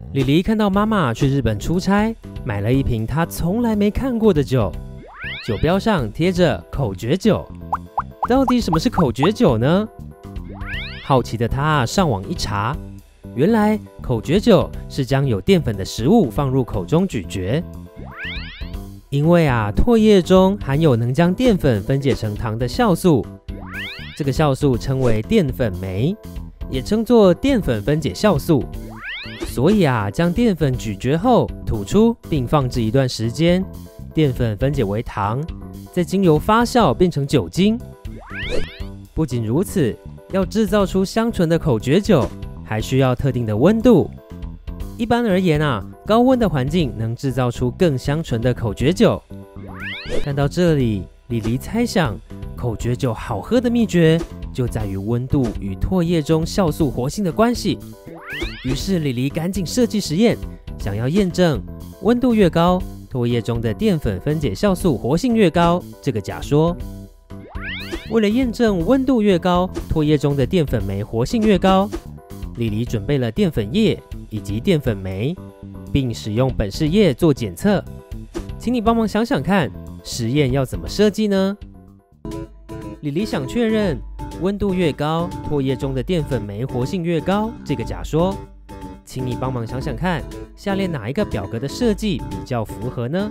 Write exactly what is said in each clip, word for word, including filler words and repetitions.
李黎看到妈妈去日本出差，买了一瓶她从来没看过的酒，酒标上贴着口诀酒。到底什么是口诀酒呢？好奇的她上网一查，原来口诀酒是将有淀粉的食物放入口中咀嚼。因为啊，唾液中含有能将淀粉分解成糖的酵素，这个酵素称为淀粉酶，也称作淀粉分解酵素。所以啊，将淀粉咀嚼后吐出，并放置一段时间，淀粉分解为糖，再经由发酵变成酒精。不仅如此，要制造出香醇的口诀酒，还需要特定的温度。一般而言啊，高温的环境能制造出更香醇的口诀酒。看到这里，李黎猜想，口诀酒好喝的秘诀就在于温度与唾液中酵素活性的关系。于是李黎赶紧设计实验，想要验证温度越高，唾液中的淀粉分解酵素活性越高这个假说。为了验证温度越高，唾液中的淀粉酶活性越高，李黎准备了淀粉液以及淀粉酶，并使用本市液做检测。请你帮忙想想看，实验要怎么设计呢？李黎想确认温度越高，唾液中的淀粉酶活性越高这个假说。请你帮忙想想看，下列哪一个表格的设计比较符合呢？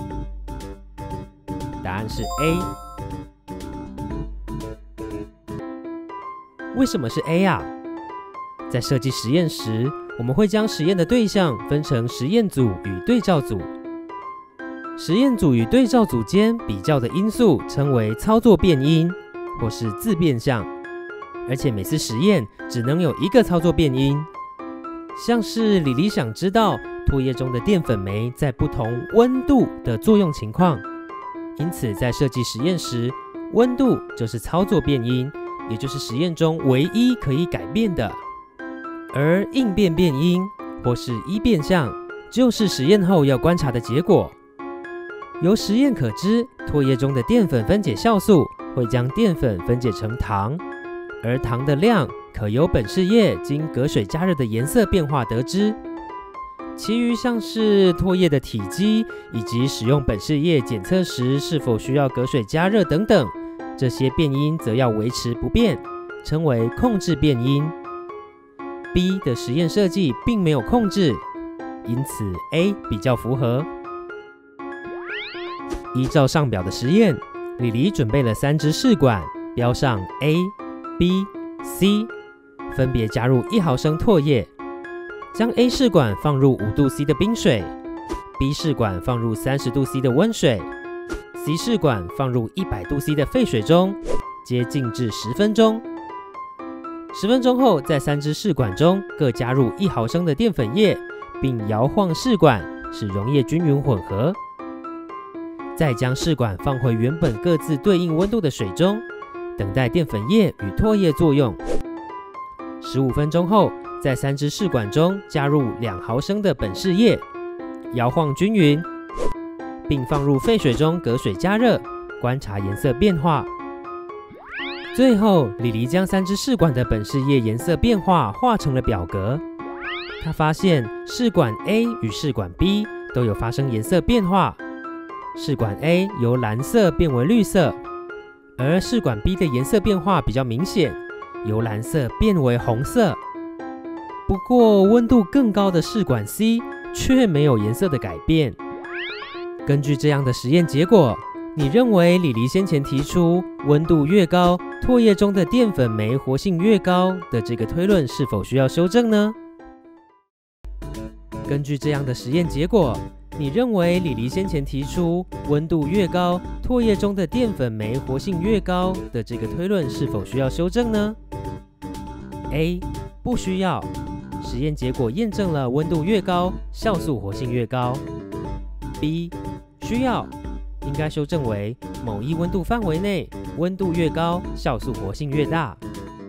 答案是 A。 为什么是 A 啊？在设计实验时，我们会将实验的对象分成实验组与对照组。实验组与对照组间比较的因素称为操作变因或是自变项，而且每次实验只能有一个操作变因。像是李黎想知道唾液中的淀粉酶在不同温度的作用情况，因此在设计实验时，温度就是操作变因，也就是实验中唯一可以改变的。而应变变因或是依变项，就是实验后要观察的结果。由实验可知，唾液中的淀粉分解酵素会将淀粉分解成糖，而糖的量可由本市液经隔水加热的颜色变化得知。其余像是唾液的体积以及使用本市液检测时是否需要隔水加热等等，这些变因则要维持不变，称为控制变因。B 的实验设计并没有控制，因此 A 比较符合。依照上表的实验，李黎准备了三支试管，标上 A、B、C， 分别加入一毫升唾液，将 A 试管放入五度 C 的冰水， B 试管放入三十度 C 的温水， C 试管放入一百度 C 的沸水中，皆静置十分钟。十分钟后，在三支试管中各加入一毫升的淀粉液，并摇晃试管，使溶液均匀混合。再将试管放回原本各自对应温度的水中，等待淀粉液与唾液作用。十五分钟后，在三支试管中加入两毫升的本市液，摇晃均匀，并放入沸水中隔水加热，观察颜色变化。最后，李黎将三支试管的本市液颜色变化画成了表格。他发现试管 A 与试管 B 都有发生颜色变化。试管 A 由蓝色变为绿色，而试管 B 的颜色变化比较明显，由蓝色变为红色。不过温度更高的试管 C 却没有颜色的改变。根据这样的实验结果，你认为李黎先前提出温度越高，唾液中的淀粉酶活性越高的这个推论是否需要修正呢？根据这样的实验结果，你认为李黎先前提出温度越高，唾液中的淀粉酶活性越高的这个推论是否需要修正呢？ A. 不需要，实验结果验证了温度越高，酵素活性越高。 B. 需要，应该修正为某一温度范围内，温度越高，酵素活性越大。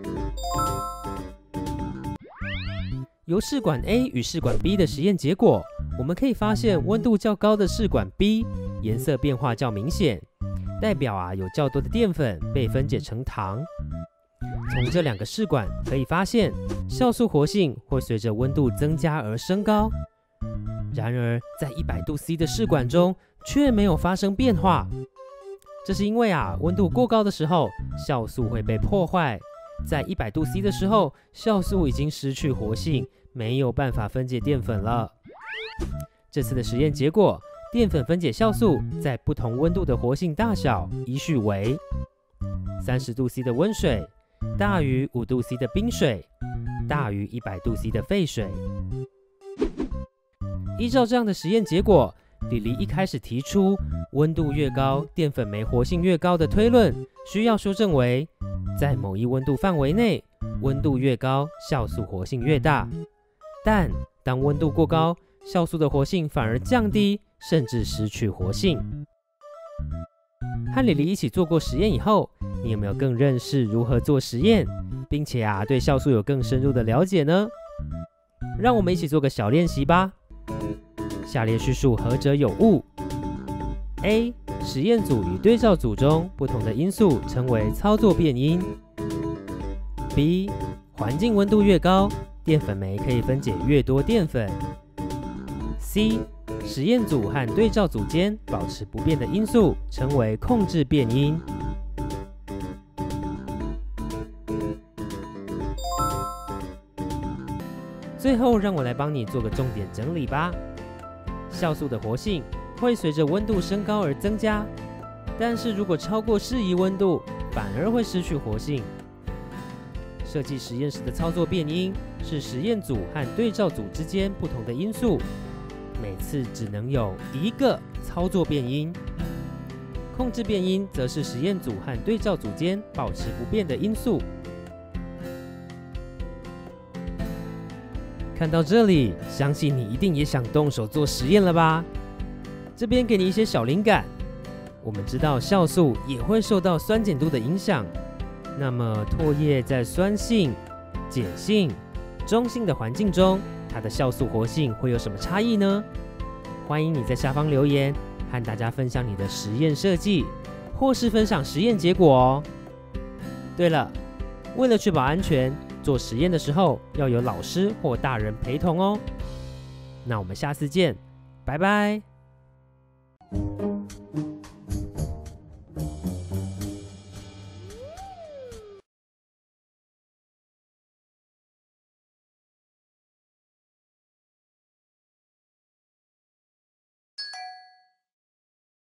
由试管 A 与试管 B 的实验结果，我们可以发现温度较高的试管 B 颜色变化较明显，代表啊有较多的淀粉被分解成糖。 从这两个试管可以发现，酵素活性会随着温度增加而升高。然而，在一百度 C 的试管中却没有发生变化。这是因为啊，温度过高的时候，酵素会被破坏。在一百度 C 的时候，酵素已经失去活性，没有办法分解淀粉了。这次的实验结果，淀粉分解酵素在不同温度的活性大小依序为三十度 C 的温水大于五度 C 的冰水大于一百度 C 的沸水。依照这样的实验结果，李黎一开始提出温度越高，淀粉酶活性越高的推论，需要修正为在某一温度范围内，温度越高，酵素活性越大。但当温度过高，酵素的活性反而降低，甚至失去活性。和李黎一起做过实验以后，你有没有更认识如何做实验，并且啊对酵素有更深入的了解呢？让我们一起做个小练习吧。下列叙述何者有误 ？A. 实验组与对照组中不同的因素称为操作变因。B. 环境温度越高，淀粉酶可以分解越多淀粉。C. 实验组和对照组间保持不变的因素称为控制变因。最后，让我来帮你做个重点整理吧。酵素的活性会随着温度升高而增加，但是如果超过适宜温度，反而会失去活性。设计实验时的操作变因是实验组和对照组之间不同的因素，每次只能有一个操作变因。控制变因则是实验组和对照组间保持不变的因素。看到这里，相信你一定也想动手做实验了吧？这边给你一些小灵感。我们知道酵素也会受到酸碱度的影响，那么唾液在酸性、碱性、中性的环境中，它的酵素活性会有什么差异呢？欢迎你在下方留言，和大家分享你的实验设计，或是分享实验结果哦。对了，为了确保安全，做实验的时候要有老师或大人陪同哦。那我们下次见，拜拜。